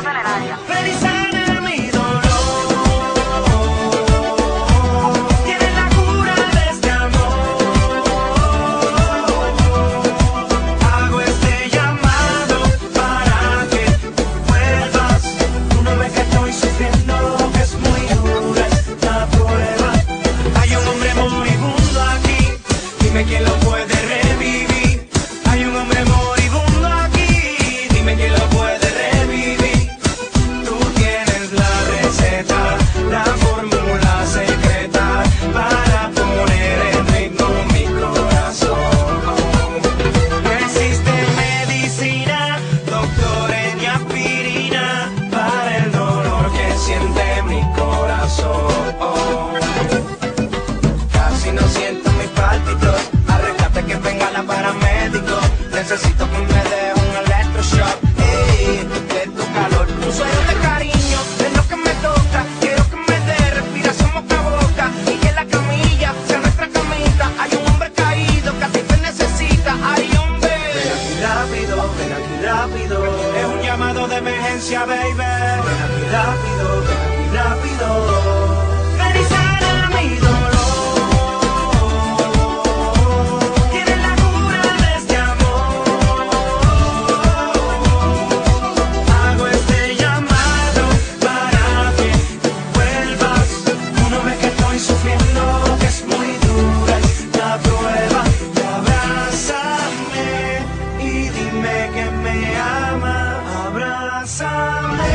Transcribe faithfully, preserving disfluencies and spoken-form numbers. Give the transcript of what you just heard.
explota en el área. Ven y sana mi dolor. Tienes la cura de este amor. Hago este llamado para que tú vuelvas. Tú no ves que estoy sufriendo, que es muy dura esta prueba. Hay un hombre moribundo aquí, dime quién lo puede revivir. Hay un hombre moribundo aquí, dime quién lo puede revivir. Tú tienes la receta, la fórmula secreta para poner en ritmo mi corazón. No existe medicina, doctores ni aspirina para el dolor que siente mi corazón. Casi no siento mis pálpitos, arréglate que venga la paramédico. Necesito que me dé un electroshock, ey, de tu calor. Un suero de cariño es lo que me toca. Quiero que me dé respiración boca a boca y que la camilla sea nuestra camita. Hay un hombre caído que a ti te necesita. Hay hombre. Ven aquí rápido, ven aquí rápido. Es un llamado de emergencia, baby. Ven aquí rápido, ven aquí rápido. Ven y sana mi dolor. Tienes la cura de este amor. Hago este llamado para que tú vuelvas. Tú no ves que estoy sufriendo, que es muy dura esta prueba. Abrázame y dime que me ama. Abrázame.